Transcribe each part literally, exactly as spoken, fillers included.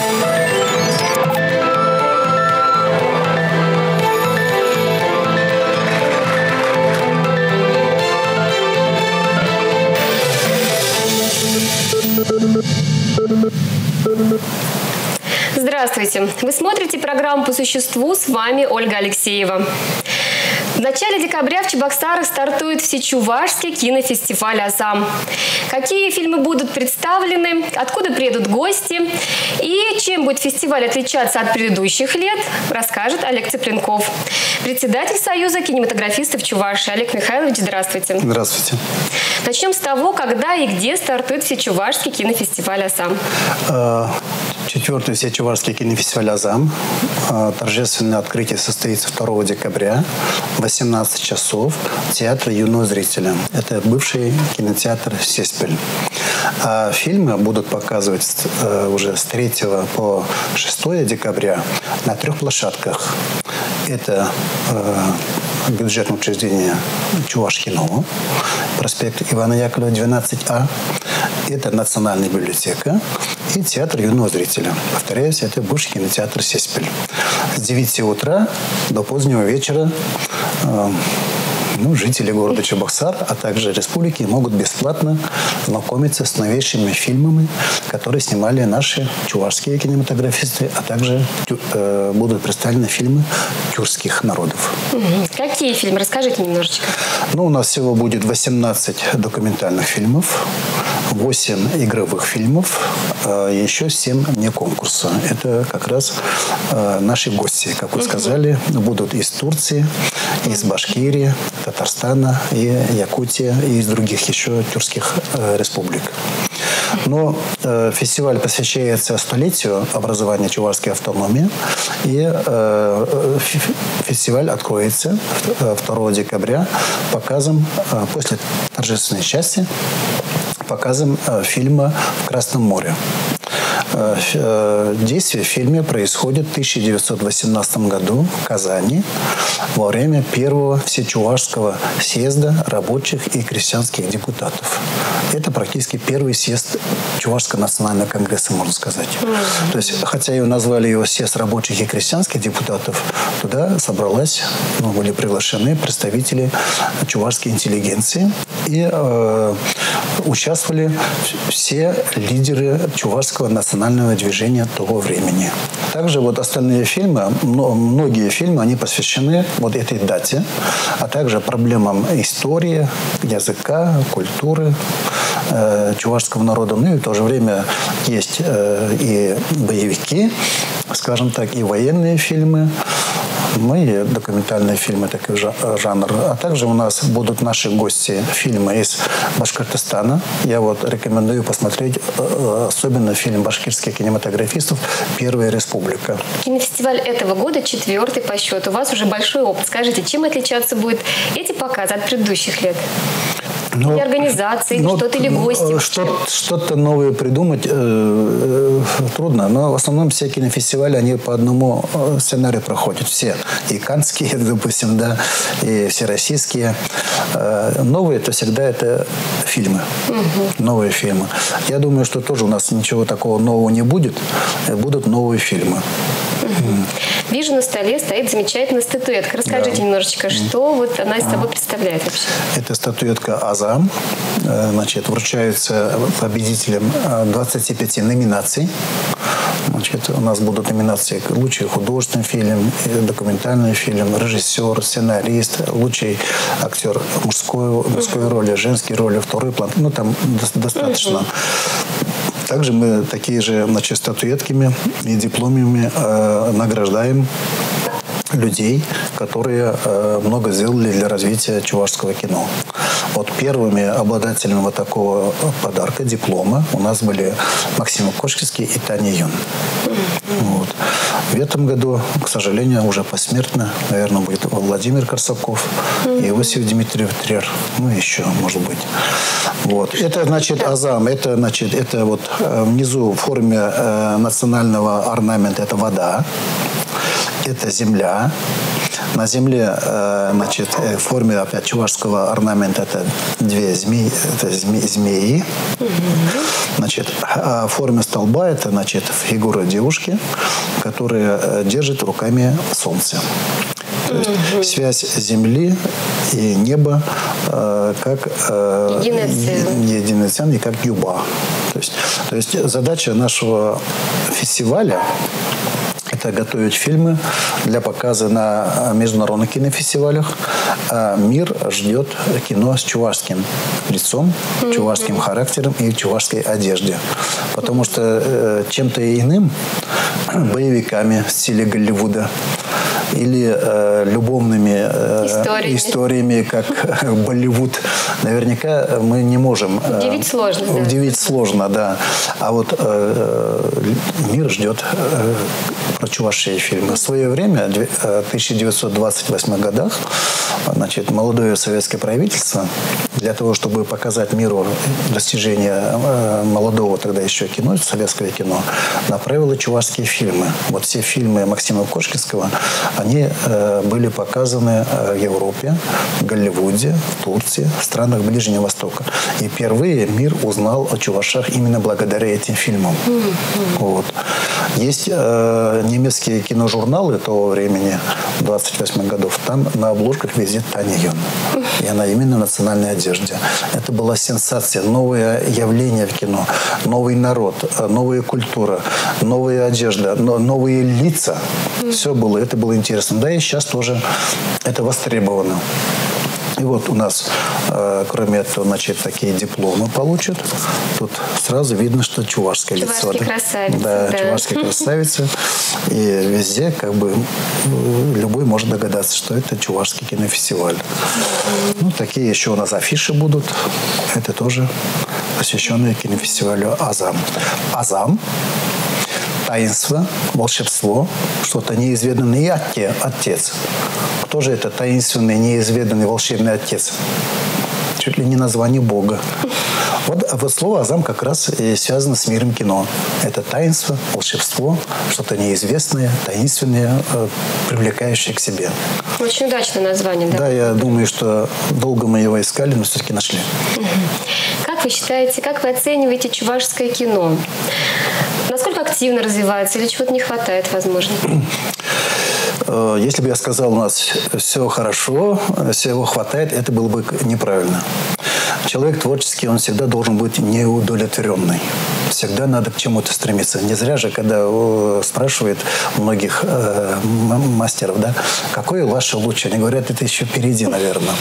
Здравствуйте! Вы смотрите программу «По существу», с вами Ольга Алексеева. В начале декабря в Чебоксарах стартует Всечувашский кинофестиваль «Азам». Какие фильмы будут представлены, откуда приедут гости и чем будет фестиваль отличаться от предыдущих лет, расскажет Олег Цыпленков, председатель Союза кинематографистов Чувашии. Олег Михайлович, здравствуйте. Здравствуйте. Начнем с того, когда и где стартует Всечувашский кинофестиваль «Азам». Четвертый Всечувашский кинофестиваль «Азам». Торжественное открытие состоится второго декабря в восемнадцать часов в Театре юного зрителя. Это бывший кинотеатр «Сеспель». А фильмы будут показывать уже с третьего по шестое декабря на трех площадках. Это бюджетное учреждение Чувашкино, проспект Ивана Яковлева, двенадцать А. Это Национальная библиотека и Театр юного зрителя. Повторяюсь, это бывший кинотеатр «Сеспель». С девяти утра до позднего вечера э, ну, жители города Чебоксар, а также республики могут бесплатно знакомиться с новейшими фильмами, которые снимали наши чувашские кинематографисты, а также э, будут представлены фильмы тюркских народов. Какие фильмы? Расскажите немножечко. Ну, у нас всего будет восемнадцать документальных фильмов, восемь игровых фильмов, э, еще семь не конкурса. Это как раз э, наши гости, как вы сказали, будут из Турции, из Башкирии, Татарстана, и Якутии, и из других еще тюркских э, республик. Но э, фестиваль посвящается столетию образования чувашской автономии, и э, фестиваль откроется второго декабря показом, э, после торжественной части, показом э, фильма «В Красном море». Действие в фильме происходит в тысяча девятьсот восемнадцатом году в Казани во время первого Всечувашского съезда рабочих и крестьянских депутатов. Это практически первый съезд Чувашского национального конгресса, можно сказать. То есть, хотя его назвали его съезд рабочих и крестьянских депутатов, туда собралась, ну, были приглашены представители чувашской интеллигенции, и э, участвовали все лидеры чувашского национального движения того времени. Также вот остальные фильмы, многие фильмы, они посвящены вот этой дате, а также проблемам истории, языка, культуры э, чувашского народа. Ну и в то же время есть э, и боевики, скажем так, и военные фильмы. Ну и документальные фильмы, такой жанр. А также у нас будут наши гости, фильмы из Башкортостана. Я вот рекомендую посмотреть особенно фильм башкирских кинематографистов «Первая республика». Кинофестиваль этого года четвертый по счету. У вас уже большой опыт. Скажите, чем отличаться будут эти показы от предыдущих лет? Но, или организации, или что-то, или гости? Что, что-то новое придумать э, трудно, но в основном все кинофестивали, они по одному сценарию проходят. Все. И каннские, допустим, да, и всероссийские. Э, новые, это всегда это фильмы. Угу. Новые фильмы. Я думаю, что тоже у нас ничего такого нового не будет. Будут новые фильмы. Угу. Вижу, на столе стоит замечательная статуэтка. Расскажите да. немножечко, что вот она из собой представляет вообще? Это статуэтка «Азам». Значит, вручается победителям двадцати пяти номинаций. Значит, у нас будут номинации «Лучший художественный фильм», «Документальный фильм», «Режиссер», «Сценарист», «Лучший актер мужской, мужской роли», «Женской роли», «Второй план». Ну, там достаточно. Угу. Также мы такие же, значит, статуэтками и дипломами э, награждаем людей, которые э, много сделали для развития чувашского кино. Вот первыми обладателями вот такого подарка, диплома, у нас были Максим Кошкинский и Таня Юн. Вот. В этом году, к сожалению, уже посмертно, наверное, будет Владимир Корсаков и Иосиф Дмитриев Трер. Ну, еще, может быть. Вот. Это, значит, Азам. Это, значит, это вот внизу в форме э, национального орнамента это вода. Это земля. На земле, значит, в форме опять чувашского орнамента это две змеи, это зме, змеи. Значит, а в форме столба это, значит, фигура девушки, которая держит руками солнце. То есть mm-hmm. связь земли и неба э, как э, единый цен и как юба. То есть, то есть задача нашего фестиваля – это готовить фильмы для показа на международных кинофестивалях. А мир ждет кино с чувашским лицом, mm-hmm. чувашским характером и чувашской одежде. Потому что э, чем-то иным, боевиками в стиле Голливуда, или э, любовными э, историями. историями, как Болливуд, наверняка мы не можем... Э, удивить сложно. Да. Удивить сложно, да. А вот э, мир ждет э, про чувашские фильмы. В свое время, в тысяча девятьсот двадцать восьмых годах, значит, молодое советское правительство для того, чтобы показать миру достижения э, молодого тогда еще кино, советского кино, направило чувашские фильмы. Вот все фильмы Максима Кошкинского, они э, были показаны э, в Европе, в Голливуде, в Турции, в странах Ближнего Востока. И впервые мир узнал о чувашах именно благодаря этим фильмам. Mm-hmm. Вот. Есть э, немецкие киножурналы того времени, двадцать восьмых годов, там на обложках везде Таня Йон. И она именно в национальной одежде. Это была сенсация, новое явление в кино, новый народ, новая культура, новая одежда, новые лица. Все было, это было интересно. Да, и сейчас тоже это востребовано. И вот у нас, э, кроме этого, значит, такие дипломы получат. Тут сразу видно, что чувашское лицо. Чувашские красавицы. Да, да. Чувашские красавицы. И везде, как бы, любой может догадаться, что это чувашский кинофестиваль. Ну, такие еще у нас афиши будут. Это тоже посвященные кинофестивалю «Азам». «Азам» – таинство, волшебство, что-то неизведанный отец. Кто же это таинственный, неизведанный, волшебный отец? Чуть ли не название Бога. Вот, вот слово «Азам» как раз и связано с миром кино. Это таинство, волшебство, что-то неизвестное, таинственное, привлекающее к себе. Очень удачное название, да? Да, я думаю, что долго мы его искали, но все-таки нашли. Как вы считаете, как вы оцениваете чувашское кино? Насколько активно развивается или чего-то не хватает, возможно? Если бы я сказал, у нас все хорошо, всего хватает, это было бы неправильно. Человек творческий, он всегда должен быть неудовлетворенный. Всегда надо к чему-то стремиться. Не зря же, когда спрашивают многих э, мастеров, да, какое ваше лучшее, они говорят, это еще впереди, наверное.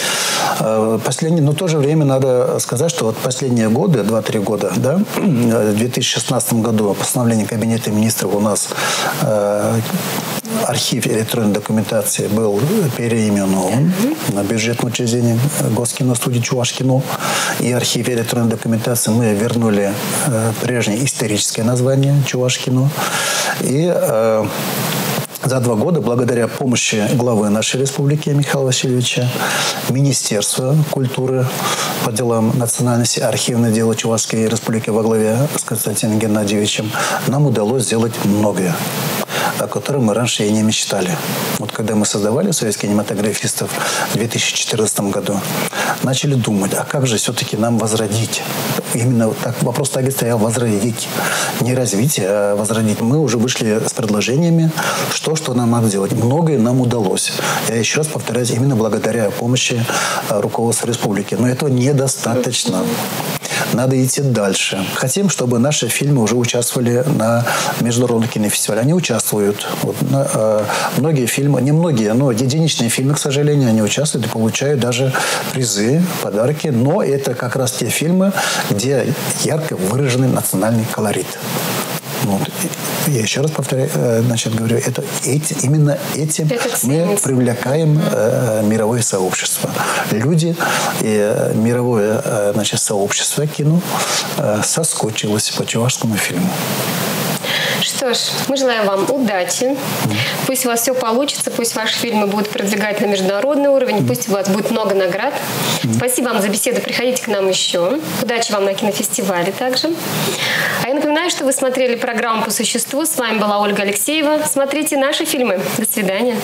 Последнее, но в то же время надо сказать, что вот последние годы, два-три года, да, в две тысячи шестнадцатом году постановление Кабинета министров у нас э, архив электронной документации был переименован на бюджетное учреждение Госкино-студии Чувашкино. И архив электронной документации мы вернули э, прежнее историческое название Чувашкино. И э, за два года, благодаря помощи главы нашей республики Михаила Васильевича, Министерства культуры по делам национальности, архивное дело Чувашской республики во главе с Константином Геннадьевичем, нам удалось сделать многое, о котором мы раньше и не мечтали. Вот когда мы создавали Союз кинематографистов в две тысячи четырнадцатом году, начали думать, а как же все-таки нам возродить? Именно так, вопрос так и стоял, возродить. Не развить, а возродить. Мы уже вышли с предложениями, что, что нам надо делать. Многое нам удалось. Я еще раз повторяюсь, именно благодаря помощи руководства республики. Но этого недостаточно. Надо идти дальше. Хотим, чтобы наши фильмы уже участвовали на международных кинофестивалях. Они участвуют. Вот, на, э, многие фильмы, не многие, но единичные фильмы, к сожалению, они участвуют и получают даже призы, подарки. Но это как раз те фильмы, где ярко выраженный национальный колорит. Вот. Я еще раз повторяю, значит, говорю, это эти, именно этим мы привлекаем э, мировое сообщество. Люди и э, мировое э, значит, сообщество кино э, соскучилось по чувашскому фильму. Что ж, мы желаем вам удачи. Пусть у вас все получится, пусть ваши фильмы будут продвигать на международный уровень, пусть у вас будет много наград. Спасибо вам за беседу. Приходите к нам еще. Удачи вам на кинофестивале также. А я напоминаю, что вы смотрели программу «По существу». С вами была Ольга Алексеева. Смотрите наши фильмы. До свидания.